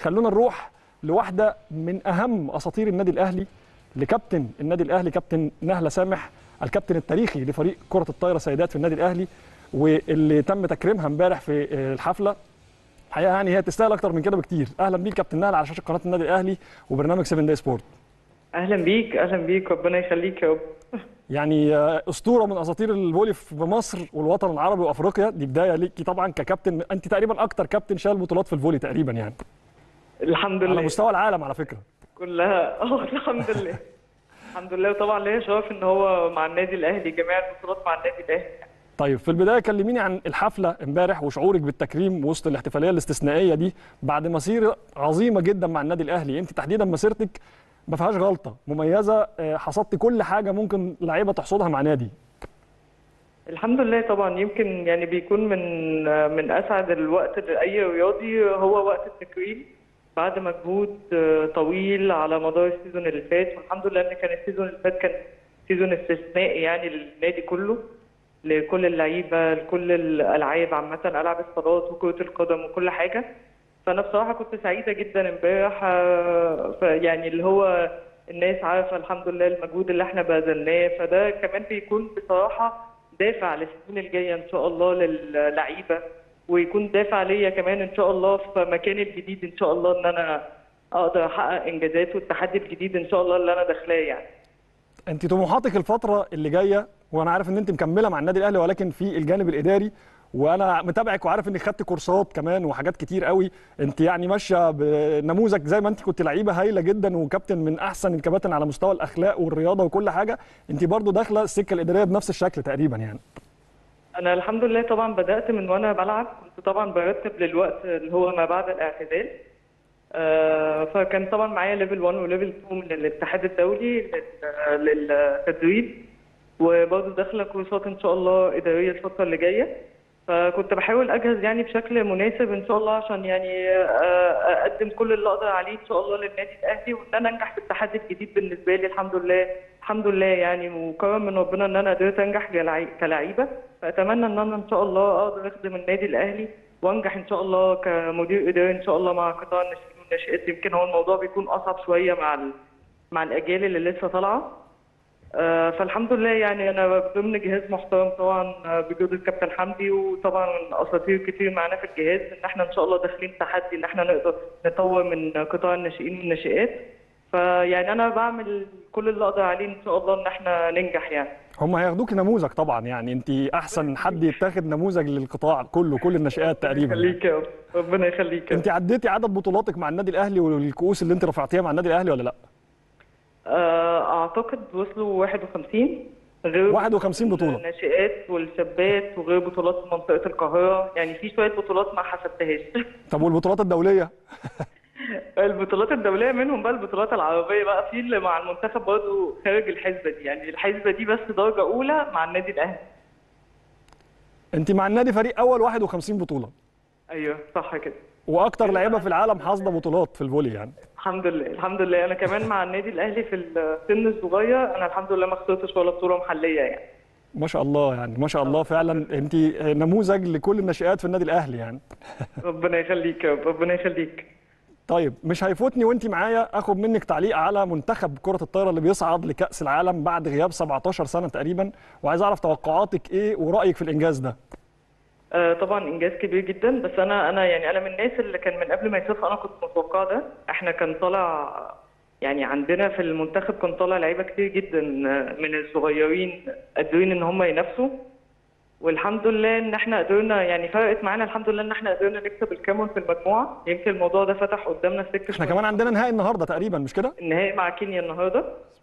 خلونا نروح لواحده من اهم اساطير النادي الاهلي، لكابتن النادي الاهلي كابتن نهله سامح، الكابتن التاريخي لفريق كره الطايره سيدات في النادي الاهلي، واللي تم تكريمها امبارح في الحفله. الحقيقه يعني هي تستاهل اكتر من كده بكتير. اهلا بيك كابتن نهله على شاشه قناه النادي الاهلي وبرنامج 7 داي سبورت. اهلا بيك اهلا بيك، ربنا يخليك يا رب. يعني اسطوره من اساطير الفولي في مصر والوطن العربي وافريقيا. دي بدايه ليكي طبعا ككابتن، انت تقريبا اكتر كابتن شال بطولات في الفولي تقريبا يعني. الحمد لله على مستوى العالم على فكره كلها. الحمد لله الحمد لله، وطبعا ليا شرف ان هو مع النادي الاهلي، جميع البطولات مع النادي الاهلي. طيب في البدايه كلميني عن الحفله امبارح وشعورك بالتكريم وسط الاحتفاليه الاستثنائيه دي بعد مسيره عظيمه جدا مع النادي الاهلي. انت تحديدا مسيرتك ما فيهاش غلطه، مميزه، حصدت كل حاجه ممكن لعيبه تحصدها مع نادي. الحمد لله. طبعا يمكن يعني بيكون من اسعد الوقت لاي رياضي هو وقت التكريم بعد مجهود طويل على مدار السيزون اللي فات، والحمد لله ان كان السيزون اللي فات كان سيزون استثنائي يعني للنادي كله، لكل اللعيبه، لكل الالعاب عامه، العاب الصالات وكره القدم وكل حاجه. فانا بصراحه كنت سعيده جدا امبارح، يعني اللي هو الناس عارفه الحمد لله المجهود اللي احنا بذلناه، فده كمان بيكون بصراحه دافع للسنين الجايه ان شاء الله للعيبه، ويكون دافع ليا كمان ان شاء الله في مكاني الجديد ان شاء الله، ان انا اقدر احقق انجازات والتحدي الجديد ان شاء الله اللي انا داخلاه يعني. انت طموحاتك الفتره اللي جايه، وانا عارف ان انت مكمله مع النادي الاهلي ولكن في الجانب الاداري، وانا متابعك وعارف انك خدت كورسات كمان وحاجات كتير قوي. انت يعني ماشيه بنموذج زي ما انت كنت لعيبه هايله جدا وكابتن من احسن الكباتن على مستوى الاخلاق والرياضه وكل حاجه، انت برضو داخله السكه الاداريه بنفس الشكل تقريبا يعني. انا الحمد لله طبعا بدات من وانا بلعب، كنت طبعا برتب للوقت اللي هو ما بعد الاعتزال. فكان طبعا معايا ليفل 1 وليفل 2 من الاتحاد الدولي للتدريب، وبرضه داخله كورسات ان شاء الله اداريه الفتره اللي جايه. فكنت بحاول اجهز يعني بشكل مناسب ان شاء الله عشان يعني اقدم كل اللي اقدر عليه ان شاء الله للنادي الاهلي، وان انا انجح في التحدي الجديد بالنسبه لي. الحمد لله الحمد لله يعني، وكرم من ربنا ان انا قدرت انجح كلاعيبه. فاتمنى ان انا ان شاء الله اقدر اخدم النادي الاهلي وانجح ان شاء الله كمدير اداري ان شاء الله مع قطاع الناشئين والناشئات. يمكن هو الموضوع بيكون اصعب شويه مع الاجيال اللي لسه طالعه. فالحمد لله يعني انا ضمن جهاز محترم طبعا بجهود الكابتن حمدي، وطبعا اساطير كتير معانا في الجهاز، ان احنا ان شاء الله داخلين تحدي ان احنا نقدر نطور من قطاع الناشئين والناشئات. فيعني انا بعمل كل اللي اقدر عليه ان شاء الله ان احنا ننجح يعني. هم هياخدوك نموذج طبعا، يعني انت احسن حد يتاخد نموذج للقطاع كله، كل الناشئات تقريبا. ربنا يخليك يا رب، ربنا يخليك. انت عديتي عدد بطولاتك مع النادي الاهلي والكؤوس اللي انت رفعتيها مع النادي الاهلي ولا لا؟ اعتقد وصلوا 51 غير 51 بطوله الناشئات والشابات، وغير بطولات منطقه القاهره، يعني في شويه بطولات ما حسبتهاش. طب والبطولات الدوليه؟ البطولات الدوليه منهم بقى البطولات العربيه، بقى في اللي مع المنتخب برضه خارج الحسبه دي، يعني الحسبه دي بس درجه اولى مع النادي الاهلي. انت مع النادي فريق اول 51 بطوله. ايوه صح كده. واكتر لعيبه في العالم حاصده بطولات في الفولي يعني. الحمد لله الحمد لله. انا كمان مع النادي الاهلي في السن الصغير، انا الحمد لله ما خسرتش ولا بطوله محليه يعني. ما شاء الله يعني، ما شاء الله فعلا انت نموذج لكل الناشئات في النادي الاهلي يعني. ربنا يخليك يا رب، ربنا يخليك. طيب مش هيفوتني وانت معايا اخد منك تعليق على منتخب كرة الطايرة اللي بيصعد لكأس العالم بعد غياب 17 سنة تقريبا، وعايز اعرف توقعاتك ايه ورأيك في الانجاز ده. طبعا انجاز كبير جدا، بس انا يعني انا من الناس اللي كان من قبل ما يصير انا كنت متوقع ده. احنا كان طالع يعني عندنا في المنتخب كان طالع لعيبه كتير جدا من الصغيرين قادرين ان هم ينافسوا، والحمد لله ان احنا قدرنا، يعني فرقت معانا الحمد لله ان احنا قدرنا نكسب الكاميرون في المجموعه. يمكن الموضوع ده فتح قدامنا سكه. احنا كمان عندنا نهائي النهارده تقريبا مش كده؟ النهائي مع كينيا النهارده.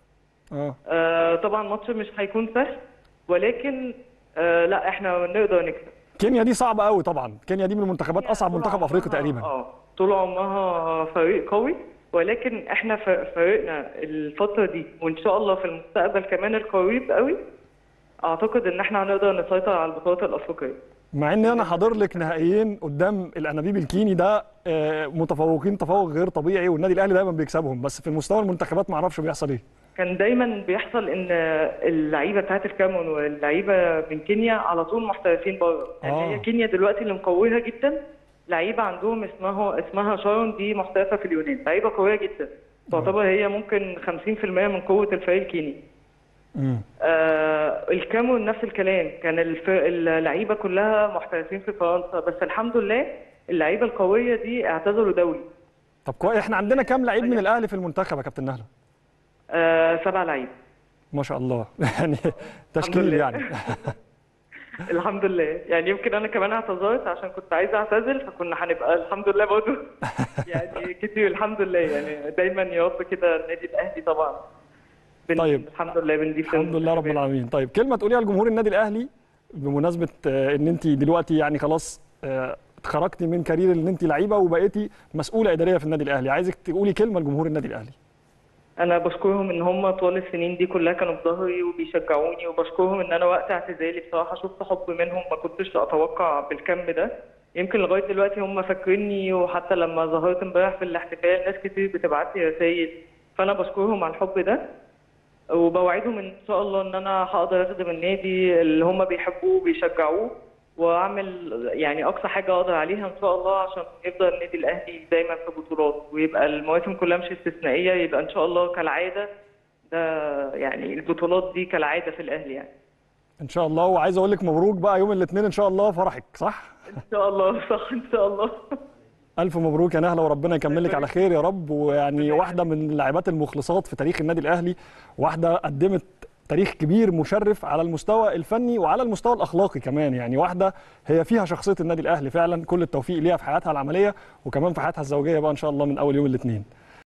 طبعا ماتش مش هيكون سهل، ولكن لا احنا نقدر نكسب. كينيا دي صعبه قوي طبعا، كينيا دي من المنتخبات اصعب منتخب افريقيا تقريبا. طول عمرها فريق قوي، ولكن احنا فريقنا الفتره دي وان شاء الله في المستقبل كمان القريب قوي اعتقد ان احنا هنقدر نسيطر على البطولات الافريقيه. مع ان انا حاضر لك نهائيين قدام الانابيب الكيني ده، متفوقين تفوق غير طبيعي، والنادي الاهلي دايما بيكسبهم، بس في المستوى المنتخبات ما اعرفش بيحصل ايه. كان دايما بيحصل ان اللعيبه بتاعت الكاميرون واللعيبه من كينيا على طول محترفين بره، يعني هي كينيا دلوقتي اللي مقويها جدا، لعيبه عندهم اسمها شارون، دي محترفه في اليونان، لعيبه قويه جدا، تعتبر هي ممكن 50% من قوه الفريق الكيني. الكاميرون نفس الكلام، كان اللعيبه كلها محترفين في فرنسا، بس الحمد لله اللعيبه القويه دي اعتذروا دولي. طب كويس. احنا عندنا كام لعيب من الاهلي في المنتخب يا كابتن نهله؟ 7 لعيبه. ما شاء الله. يعني تشكيل يعني. الحمد لله. يعني يمكن انا كمان اعتذرت عشان كنت عايزه اعتزل، فكنا هنبقى الحمد لله برضه يعني كتير الحمد لله. يعني دايما يا رب كده النادي الاهلي طبعا. طيب الحمد لله بنضيف. الحمد لله رب العالمين. طيب كلمه تقوليها لجمهور النادي الاهلي بمناسبه ان انت دلوقتي يعني خلاص اتخرجتي من كارير ان انت لعيبه وبقيتي مسؤوله اداريه في النادي الاهلي، عايزك تقولي كلمه لجمهور النادي الاهلي. انا بشكرهم ان هم طول السنين دي كلها كانوا في ظهري وبيشجعوني، وبشكرهم ان انا وقت اعتزالي بصراحه شفت حب منهم ما كنتش اتوقع بالكم ده. يمكن لغايه دلوقتي هم فاكريني، وحتى لما ظهرت امبارح في الاحتفال ناس كتير بتبعت لي رسائل، فانا بشكرهم على الحب ده، وبوعدهم ان شاء الله ان انا هقدر اخدم النادي اللي هم بيحبوه وبيشجعوه، واعمل يعني اقصى حاجه اقدر عليها ان شاء الله عشان يفضل النادي الاهلي دايما في بطولات، ويبقى المواسم كلها مش استثنائيه، يبقى ان شاء الله كالعاده ده يعني البطولات دي كالعاده في الاهلي يعني. ان شاء الله. وعايز اقول لك مبروك بقى يوم الاثنين ان شاء الله فرحك، صح؟ ان شاء الله صح ان شاء الله. الف مبروك يا نهله، وربنا يكملك على خير يا رب. ويعني واحده من اللاعبات المخلصات في تاريخ النادي الاهلي، واحده قدمت تاريخ كبير مشرف على المستوى الفني وعلى المستوى الاخلاقي كمان. يعني واحده هي فيها شخصيه النادي الاهلي فعلا. كل التوفيق ليها في حياتها العمليه وكمان في حياتها الزوجيه بقى ان شاء الله من اول يوم الاثنين.